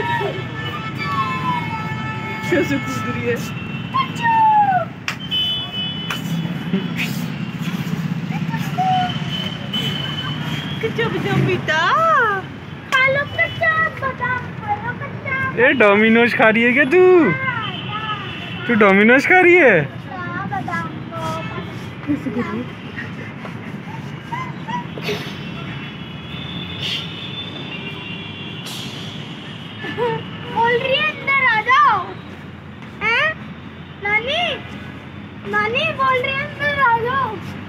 कैसे कूद रही है। कच्चा बादाम बेटा, खा लो कच्चा बादाम, खा लो कच्चा। ये डोमिनोज खा रही है क्या तू? तू डोमिनोज खा रही है? कैसे कर रही है? बोल रही है अंदर आ जाओ, हैं? नानी नानी बोल रही है अंदर आ जाओ।